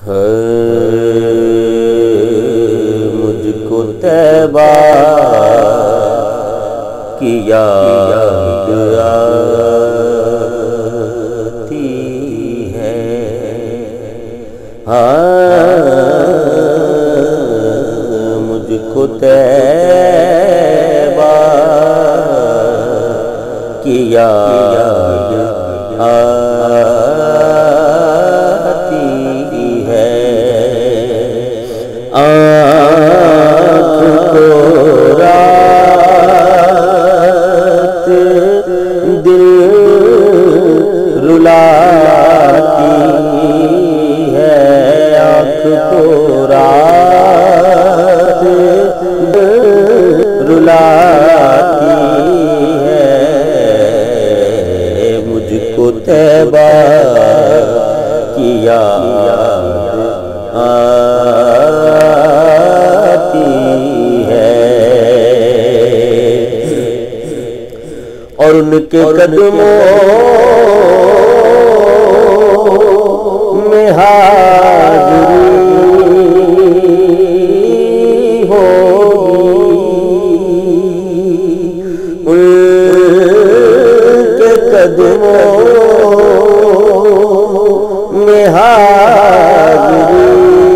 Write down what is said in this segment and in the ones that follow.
مجھ کو طیبہ کی یاد آتی ہے، مجھ کو طیبہ کی یاد آتی ہے، آنکھ کو رات دل رلاتی ہے، آنکھ کو رات رلاتی ہے، مجھ کو طیبہ کی یاد آتی ہے، اور ان کے قدموں میں حاضری ہوگی، ان کے قدموں میں حاضری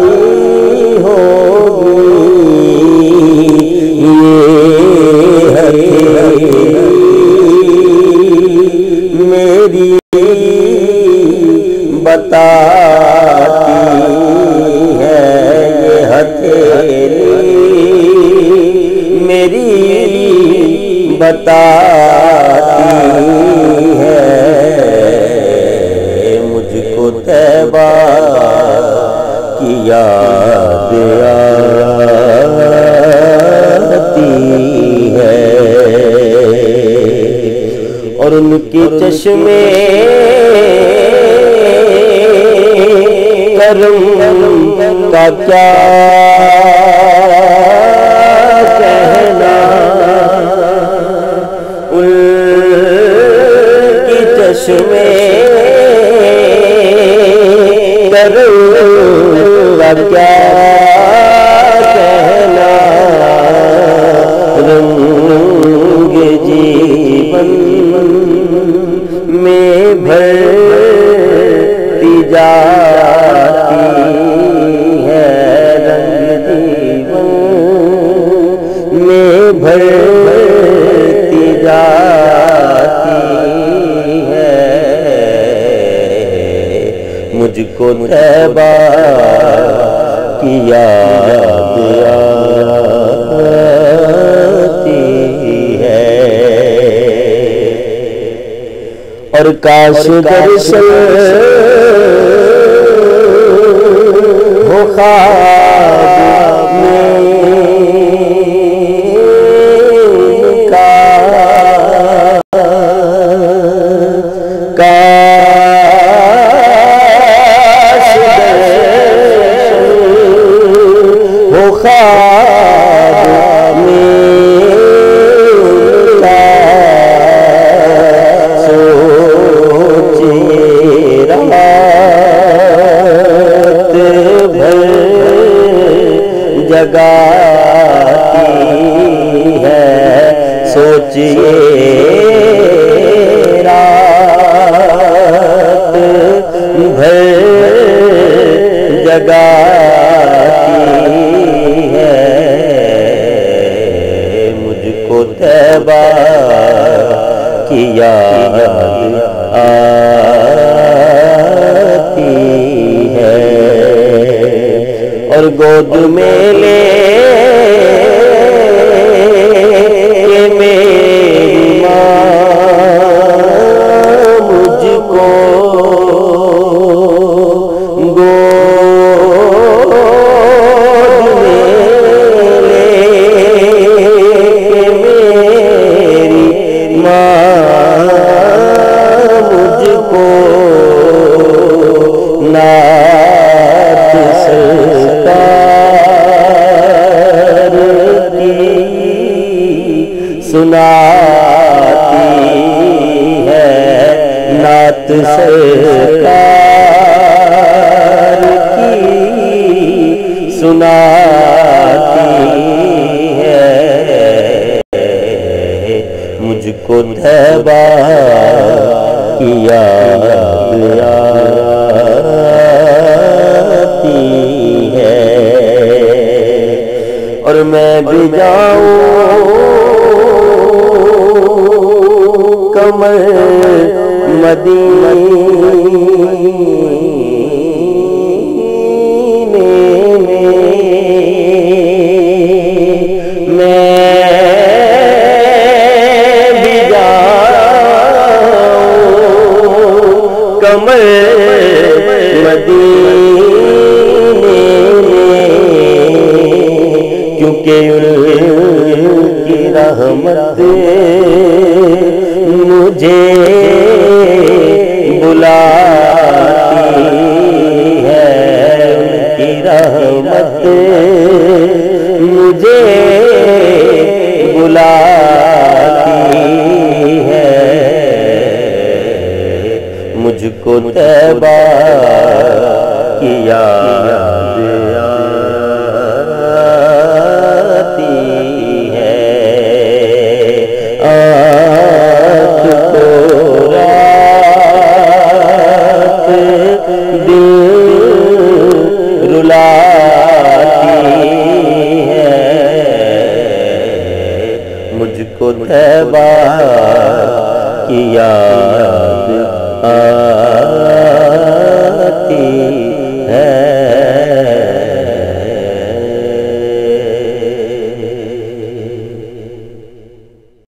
ہوگی، یہ میری بتاتی ہے، یہ ہتھیلی میری بتاتی ہے، مجھ کو طیبہ کی یاد آتی ہے، اور ان کے چشمے کرم کا کیا کہنا، ان کی چشمے کرم کا کیا کہنا، رنگ جیون میں بھرتی جاتی ہے، رنگ جیون میں بھرتی جاتی ہے، مجھ کو طیبہ کی یاد آتی ہے، اور کاش درشن ہو خواب میں کا، کاش درشن ہو خواب میں جگاتی ہے، سوچئے رات بھر جگاتی ہے، مجھ کو طیبہ کی یاد آتی ہے، اور گود میں لے کے میری ماں مجھ کو، گود میں لے کے میری ماں مجھ کو نعت سرکار کی سناتی ہے، نعت سرکار کی سناتی ہے، مجھ کو طیبہ کی یاد آتی ہے، اور میں بھی جاؤں کمر مدینے میں بھی جاؤں کمر مدینے کیونکہ ان کی رحمت مجھے بلاتی ہے، ان کی رحمت مجھے بلاتی ہے، مجھ کو طیبہ کی یاد آتی ہے، آنکھ کو رات دل رلاتی ہے، مجھ کو طیبہ کی یاد